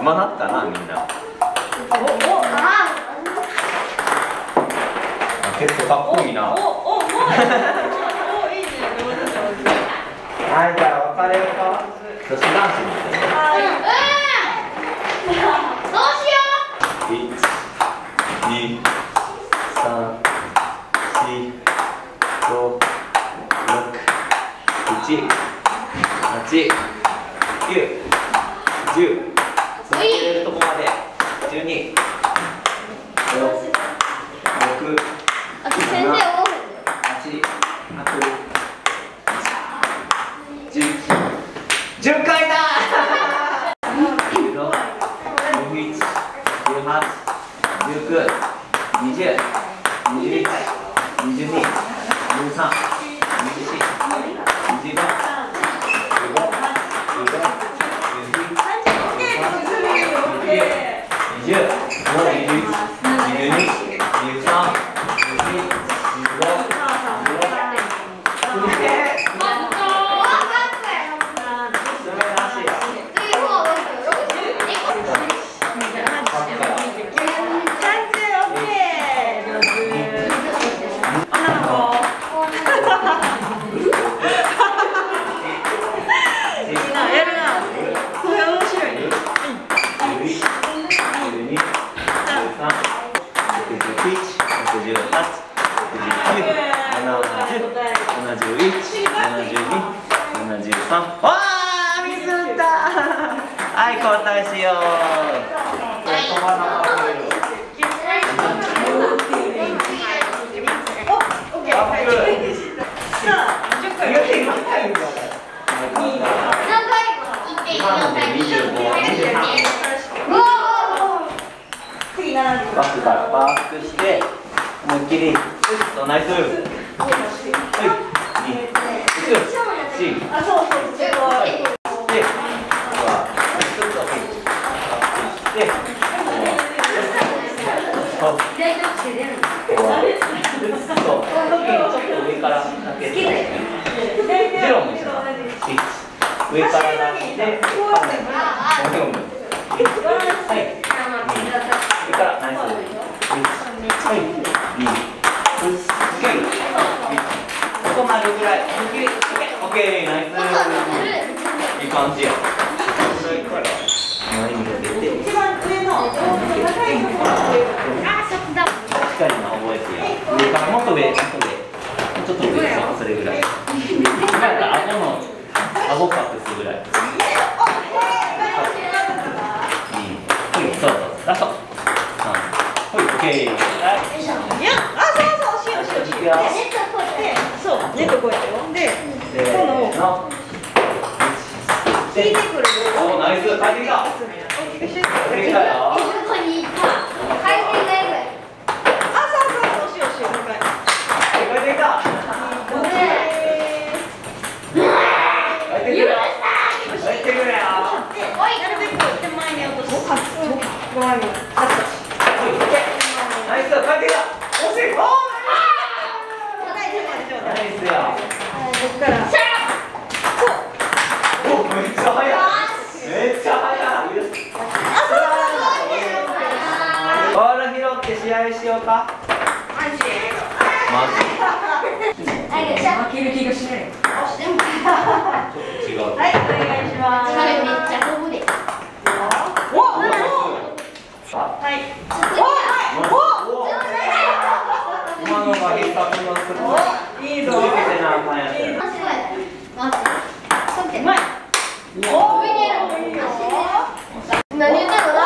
暇だったなみんな。結構かっこいいな。はい、じゃあ別れようか。女子男子にしてね。 どうしよう。 1、2、3、4、5、6、7、8、9、10。続けれるとこまで。12、6、 あと先生を。 8、10回だ16、17、18、19、20、21、22、23、24、25、26、はい、交代しよう。バックからバックして思いっきりナイス。上から出して、上からナイス。ここまでぐらい。オッケー、ナイス。いい感じや。前に出て。しっかり覚えてや。上からもっと上、ちょっと上、それぐらい。顎隠すぐらい。そう、ラスト。ほい、オッケー。 そう、ネットこうやってよ。で、この引いてくる。 お、ナイス、帰ってきた。帰ってきたよ。試合しようか。マジ。負ける気がしない。ちょっと違う。 はい、お願いします。 それめっちゃ飛ぶで。 はい。 今のが必殺のスプいいぞ。 続けてなあかんやつ。 うまい。 何言ってんのな。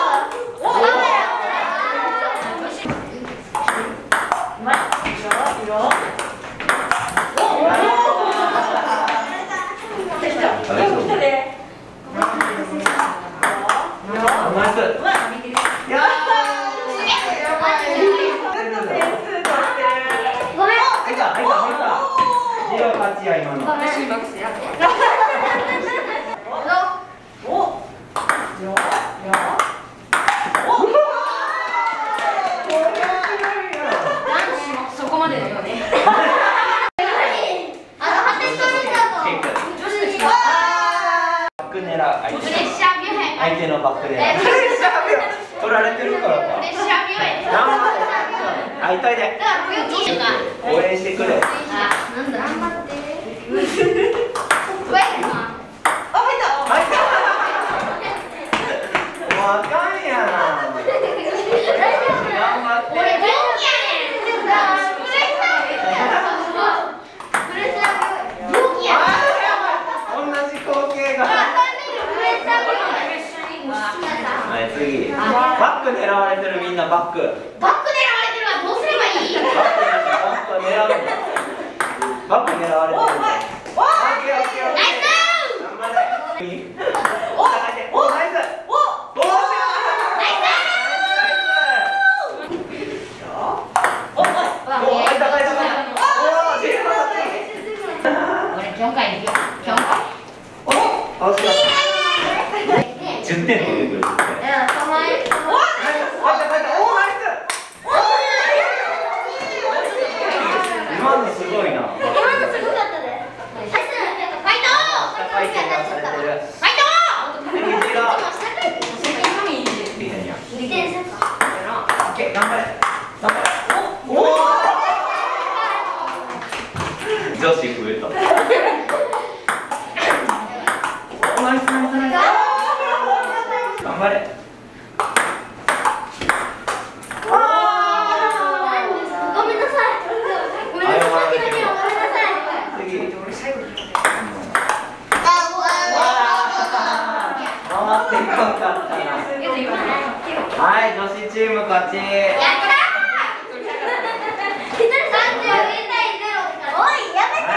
そこまでだよね。 バック狙う。相手のバック狙う。 取られてるからか。 プレッシャー病やね。 頑張って。あ、いといで。 だから病気とか。 応援してくれ。 あ、なんだ頑張って。うわいな。 あ、入った。 入った。もうあかんやな。頑張って。 俺病気やねん。プレッシャー病や。プレッシャー病気や。 同じ光景が。はい、次。バック狙われてるみんなバック。 バック狙われてるわ。どうすればいい？ バック狙われてる。バック狙われてる。 お、はい。 オッケーオッケーオッケー。頑張れ。お、ナイス。お、ナイス。お、ナイス。お、入った入った入った。お、10番だった。 俺4回できる。4回。 お、惜しかった。10点取ってくる。今のすごいな。 今のすごかったです。ファイト！ ファイトがされてる。 ファイト！ 右手が。オッケー、頑張れ。頑張れ。おお。女子増えた。お、ナイスナイスナイス。頑張れ。 ごめんなさい。ごめんなさい。 次。回ってこなかったな。はい、女子チーム勝ち。 やったー！1人32対0。おい、やめて。 はい、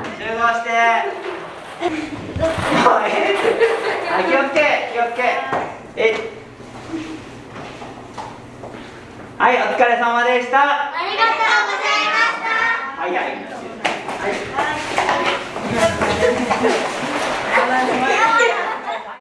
集合して。はい、気をつけ、気をつけ。はい、お疲れ様でした。 ありがとうございました。 早い。